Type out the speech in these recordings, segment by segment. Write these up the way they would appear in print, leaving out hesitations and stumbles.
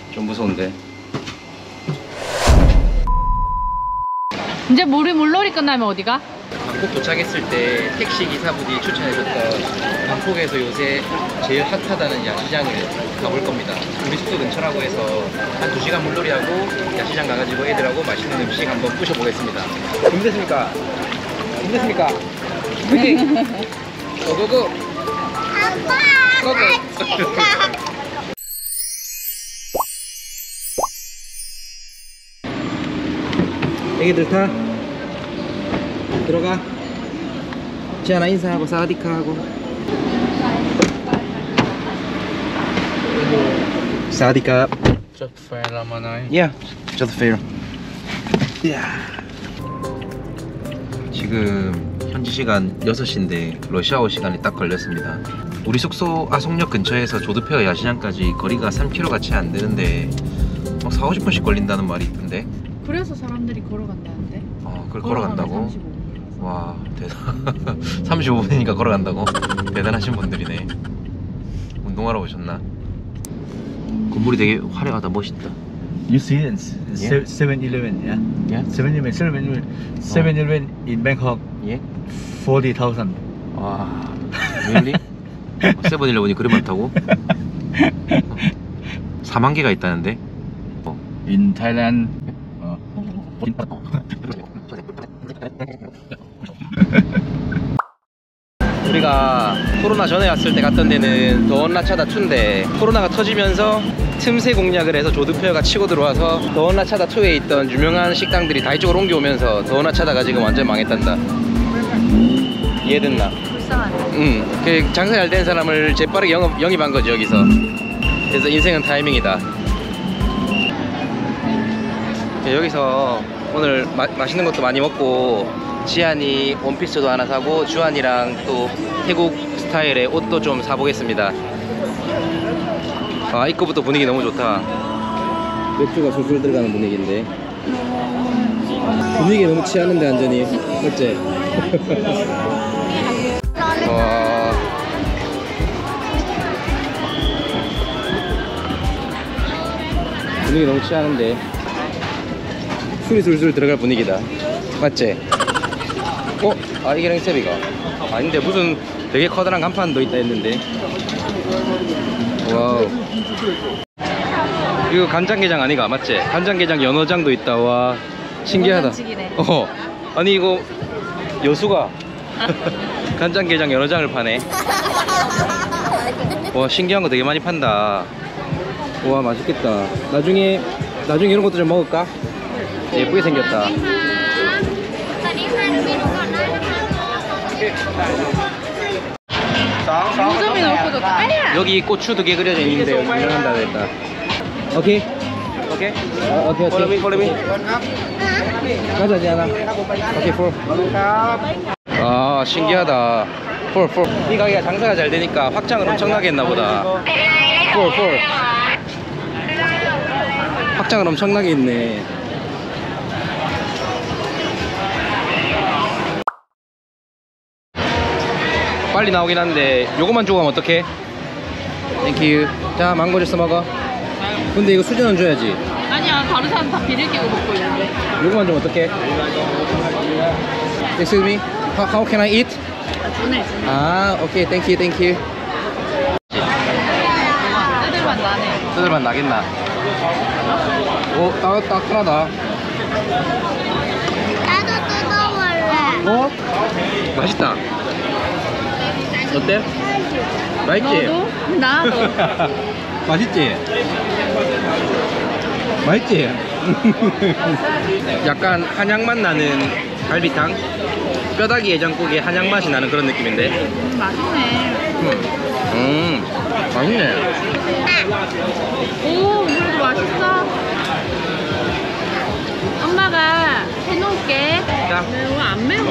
좀 무서운데. 이제 물놀이 끝나면 어디가? 방콕 도착했을 때 택시 기사분이 추천해줬던 방콕에서 요새 제일 핫하다는 야시장을 가볼 겁니다. 우리 숙소 근처라고 해서 한 2시간 물놀이하고 야시장 가가지고 애들하고 맛있는 음식 한번 부셔보겠습니다. 준비됐습니까? 준비됐습니까? 화이팅! 고고고! 아빠! 고고! 애기들 타. 들어가. 지안아 인사하고 사와디카 하고. 사와디카. Chốt phê là mà nói. 야, 저도 페이로. 지금 현지 시간 6시인데 러시아어 시간이 딱 걸렸습니다. 우리 숙소 아송역 근처에서 조드페어 야시장까지 거리가 3km가 채 안 되는데 막 40-50분씩 걸린다는 말이 있던데. 그래서 사람들이 걸어간다는데. 그걸 걸어간다고? 와, 대단. 35분이니까 걸어간다고? 대단하신 분들이네. 운동하러 오셨나? 건물이 되게 화려하다, 멋있다. You see it? Yeah. 7-Eleven, yeah? Yeah? 7-Eleven in Bangkok, 예? 40,000. 와, really? 세븐일레븐이 그리 많다고? 4만 개가 있다는데? In Thailand, 우리가 코로나 전에 왔을 때 갔던 데는 더원라차다 2인데 코로나가 터지면서 틈새 공략을 해서 조드페어가 치고 들어와서 더원라차다 2에 있던 유명한 식당들이 다 이쪽으로 옮겨오면서 더원라차다가 지금 완전 망했단다. 이해됐나? 불쌍하네. 그 장사 잘 된 사람을 재빠르게 영입한 거지 여기서. 그래서 인생은 타이밍이다. 여기서 오늘 맛있는 것도 많이 먹고 지안이 원피스도 하나 사고 주안이랑 또 태국 스타일의 옷도 좀 사보겠습니다. 입구부터 분위기 너무 좋다. 맥주가 술술 들어가는 분위기인데 분위기 너무 취하는데 완전히. 맞지? 와. 분위기 너무 취하는데 술이 술술 들어갈 분위기다. 맞지? 이게 랭셉이가 아닌데 무슨 되게 커다란 간판도 있다 했는데. 와우. 이거 간장게장 아니가? 맞지? 간장게장 연어장도 있다. 와, 신기하다. 아니 이거 여수가 간장게장 연어장을 파네. 와, 신기한 거 되게 많이 판다. 와, 맛있겠다. 나중에 이런 것도 좀 먹을까? 예쁘게 생겼다. 무좀이 넣고 좋다. 여기 고추 2개 그려져 있는데 여기 유명한다 그랬다. 오케이? 오케이? 오케이. Follow me. 가자, 지안아. 오케이, 4. 아, 신기하다. 4. 이 가게가 장사가 잘 되니까 확장을 엄청나게 했나 보다. 4. 확장을 엄청나게 했네. 빨리 나오긴 한데 요거만 주고 가면 어떡해? 땡큐. 자, 망고 주스 먹어. 근데 이거 수저는 줘야지. 아니야, 다른 사람 다 비닐 끼고 먹고 있는데. 요거만 좀 어떡해? Excuse me? How can I eat? 주네. 오케이. 땡큐. 애들만 나네. 뜯을만 나겠나? 오, 따끈하다. 나도 뜯어볼래. 맛있다. 어때? 맛있지? 너도? 나도. 맛있지? 맛있지? 약간 한약맛 나는 갈비탕? 뼈다귀 해장국에 한약맛이 나는 그런 느낌인데? 맛있네. 맛있네. 오, 이거 맛있어. 엄마가 해놓을게. 자. 매워, 안 매워.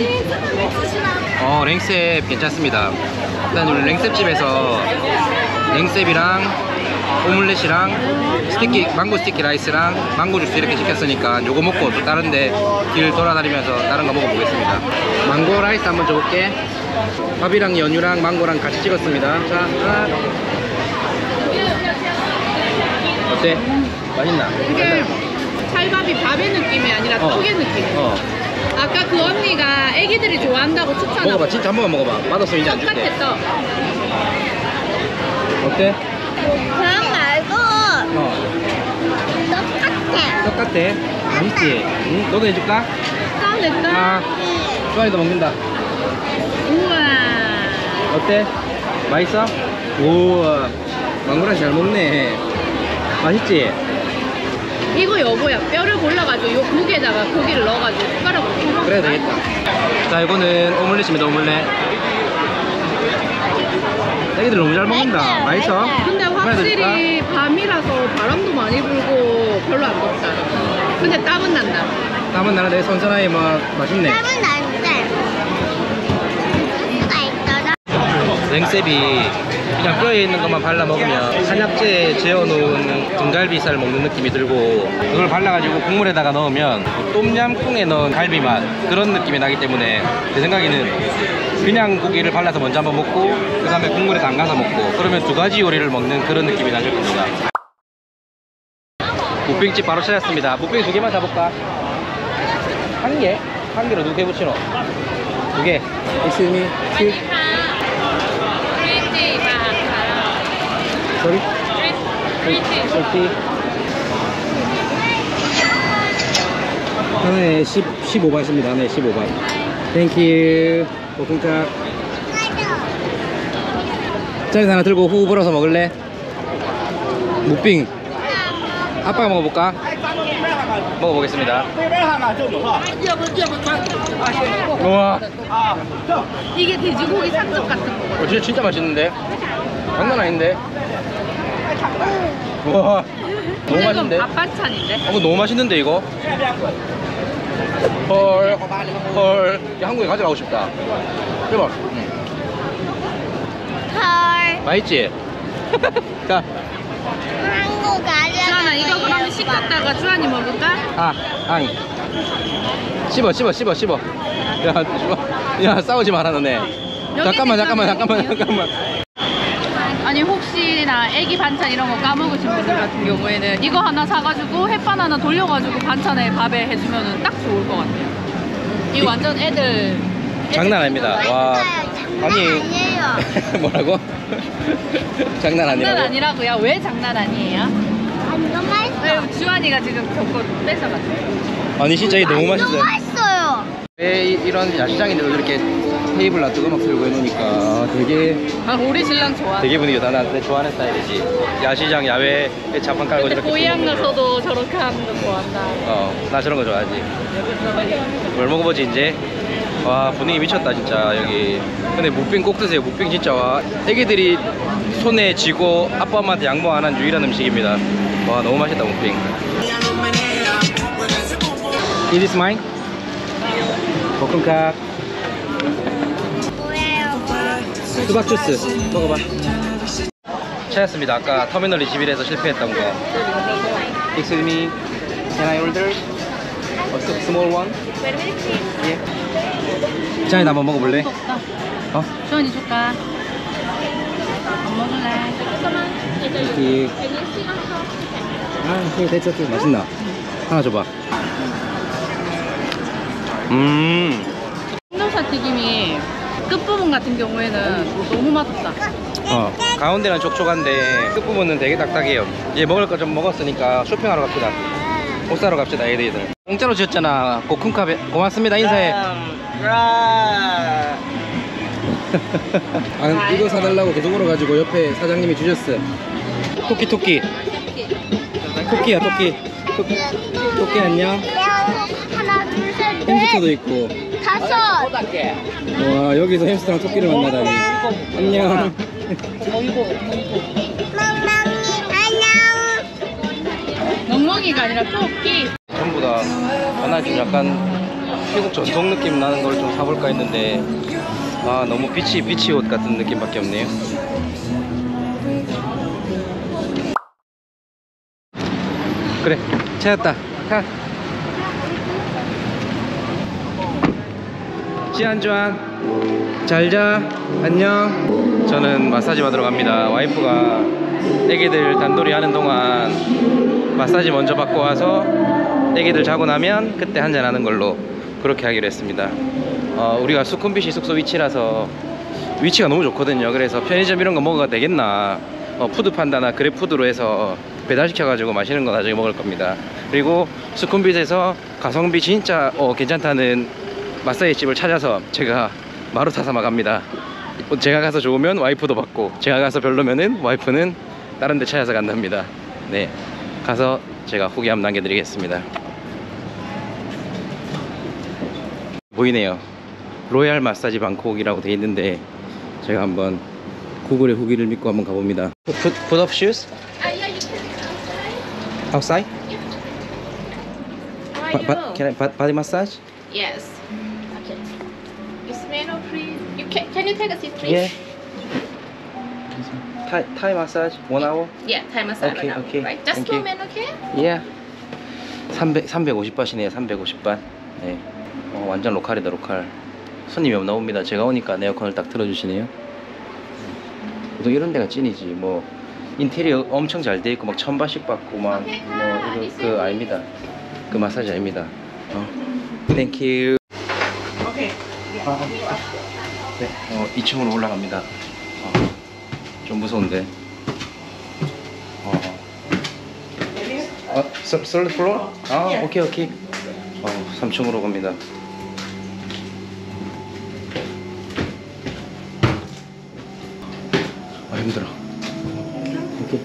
랭셉 괜찮습니다. 일단 우리 랭셉 집에서 랭셉이랑 오믈렛이랑 망고 스티키 라이스랑 망고 주스 이렇게 시켰으니까 요거 먹고 또 다른데 길 돌아다니면서 다른 거 먹어보겠습니다. 망고 라이스 한번 줘볼게. 밥이랑 연유랑 망고랑 같이 찍었습니다. 자, 하나. 어때? 맛있나? 이게 찰밥이 밥의 느낌이 아니라 떡의 느낌. 아까 그 언니가 애기들이 좋아한다고 추천하고. 먹어봐. 진짜 한 번만 먹어봐. 맛없으면 이제 안 줄게. 똑같아, 떡. 어때? 그냥 말고 똑같아. 똑같아. 맛있지? 응? 너도 해줄까? 떡 냈다. 아, 수아이도 먹는다. 우와. 어때? 맛있어? 우와, 망고랑 잘 먹네. 맛있지? 이거 여보야, 뼈를 골라가지고 요 국에다가 고기를 넣어가지고 숟가락으로 퍼먹자. 그래야 되겠다. 자, 이거는 오믈렛입니다, 오믈렛. 애기들 너무 잘 먹는다. 맛있어? 근데 확실히 밤이라서 바람도 많이 불고 별로 안 덥다. 근데 땀은 난다. 땀은 나는데 선선하게 막 맛있네. 땀은 나는데 수가 있더라. 냉셉이 그냥 뼈에 있는 것만 발라 먹으면 한약재에 재워놓은 등갈비살 먹는 느낌이 들고, 그걸 발라가지고 국물에다가 넣으면 똠얌꿍에 넣은 갈비 맛, 그런 느낌이 나기 때문에 제 생각에는 그냥 고기를 발라서 먼저 한번 먹고 그 다음에 국물에 담가서 먹고, 그러면 두 가지 요리를 먹는 그런 느낌이 나실 겁니다. 무빙집 바로 찾았습니다. 무빙 두 개만 사볼까? 한 개? 한 개로 두 개 붙이노? 두 개. Excuse me. Sorry? 30. 하나에 15바트입니다. 하나에 15바트. Thank you. 볶음밥. 짜리 하나 들고 후 불어서 먹을래? 무빙. 아빠가 먹어볼까? 먹어보겠습니다. 우와. 이게 돼지고기 산적 같은 거. 진짜 맛있는데? 장난 아닌데? 우와. 너무 맛있는데? 밥 반찬인데? 이거 너무 맛있는데 이거? 헐. 헐. 야, 한국에 가져가고 싶다. 대박. 헐. 맛있지? 자. 한국 가려. 주한아, 이거 그러면 시켰다가 주한이 먹을까? 아니. 씹어. 야, 씹어. 야, 싸우지 마라, 너네. 잠깐만. 아니, 혹시나 애기 반찬 이런 거 까먹으신 분들 같은 경우에는 이거 하나 사가지고 햇반 하나 돌려가지고 반찬에 밥에 해주면 딱 좋을 것 같아요. 이거 완전 애들 장난 아닙니다. 와. 아니. 아니에요. 뭐라고? 장난 장난 아니라고? 아니라고요? 왜 장난 아니에요? 완전 맛있어. 왜 주한이가 지금 저거 뺏어갔어요? 아니, 진짜 이게 너무 완전 맛있어요. 맛있어요. 왜 이런 야시장인데도 이렇게 테이블 놔두고 막 들고 해놓으니까 우리 신랑 좋아. 되게 분위기가 나한테 좋아하는 스타일이지. 야시장 야외에 자판 깔고 근데 저렇게 고향 들고 있는 거. 가서도 저렇게 하는 거 좋아한다. 나 저런 거 좋아하지. 뭘 먹어보지 이제? 와, 분위기 미쳤다 진짜 여기. 근데 무빙 꼭 드세요. 무빙 진짜 와, 애기들이 손에 쥐고 아빠 엄마한테 양보 안 한 유일한 음식입니다. 와, 너무 맛있다 무빙. Is this mine? 볶음밥. 뭐예요? 수박 주스 먹어봐. 찾았습니다. 아까 터미널 21에서 실패했던 거. Excuse me, can I order a small one? 예. 짠이 한번 먹어볼래? 어? 주한이 줄까? 안 먹을래? 여기. 아, 됐어. 맛있나? 하나 줘봐. 삼겹살 튀김이 끝부분 같은 경우에는 너무 맛없다. 가운데는 촉촉한데 끝부분은 되게 딱딱해요. 이제 먹을 거 좀 먹었으니까 쇼핑하러 갑시다. 옷 사러 갑시다, 애들. 공짜로 주셨잖아. 고쿤캅에 고맙습니다. 인사해. 아, 이거 사달라고 계속 물어가지고 옆에 사장님이 주셨어. 토끼. 토끼야, 토끼. 토끼 안녕. 하나, 둘, 셋, 넷, 햄스터도 있고. 다섯. 와, 여기서 햄스터랑 토끼를 만나다니. 안녕. 안녕. 멍멍이가 아니라 토끼. 전부 다 하나 좀 약간 태국 전통 느낌 나는 걸 좀 사볼까 했는데, 아, 너무 비치 옷 같은 느낌밖에 없네요. 그래, 찾았다. 가. 지안주안, 잘자. 안녕. 저는 마사지 받으러 갑니다. 와이프가 애기들 단돌이 하는 동안 마사지 먼저 받고 와서 애기들 자고 나면 그때 한잔 하는 걸로 그렇게 하기로 했습니다. 우리가 수쿰빗이 숙소 위치라서 위치가 너무 좋거든요. 그래서 편의점 이런 거 먹어도 되겠나, 푸드판다나 그랩푸드로 해서 배달시켜가지고 맛있는 거 나중에 먹을 겁니다. 그리고 수쿰빗에서 가성비 진짜 괜찮다는 마사지 집을 찾아서 제가 마루타사마 갑니다. 제가 가서 좋으면 와이프도 받고, 제가 가서 별로면은 와이프는 다른 데 찾아서 간답니다. 네, 가서 제가 후기 한번 남겨드리겠습니다. 보이네요. 로얄 마사지 방콕이라고 돼 있는데 제가 한번 구글의 후기를 믿고 한번 가봅니다. Put up shoes? Yeah, you can Outside? Why you? Can I body massage? Yes. Okay. Is manual free? Can you take a seat, please? Yeah. Thai massage 1 hour? Yeah, Thai massage Okay, right now. okay. Right. Just Thank 2 you. men, okay? Yeah. 350바트네요. 350바. 네. 완전 로컬이다, 로컬. 손님이 없나 봅니다. 제가 오니까 에어컨을 딱 틀어주시네요. 보통 이런 데가 찐이지. 뭐 인테리어 엄청 잘 돼 있고 막 1000바씩 받고 막 뭐 이거 아닙니다. 그 마사지 아닙니다. 땡큐. Okay. 네. 2층으로 올라갑니다. 좀 무서운데. third floor? 오케이 오케이. 3층으로 갑니다. 힘들어. 오케이.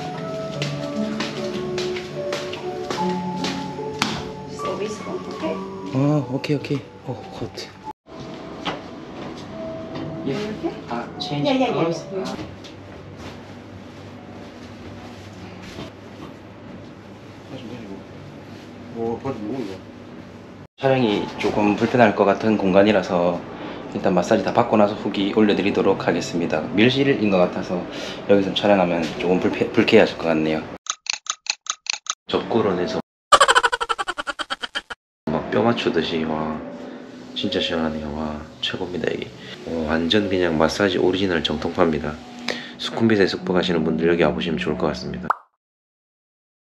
오케이 오케이. 굿. 예. change clothes. 촬영이 조금 불편할 것 같은 공간이라서 일단 마사지 다 받고 나서 후기 올려드리도록 하겠습니다. 밀실인 것 같아서 여기서 촬영하면 조금 불쾌하실 것 같네요. 접고론에서 막 뼈 맞추듯이 와 진짜 시원하네요. 와 최고입니다. 이게 완전 그냥 마사지 오리지널 정통파입니다. 수쿰빗에 숙박하시는 분들 여기 와보시면 좋을 것 같습니다.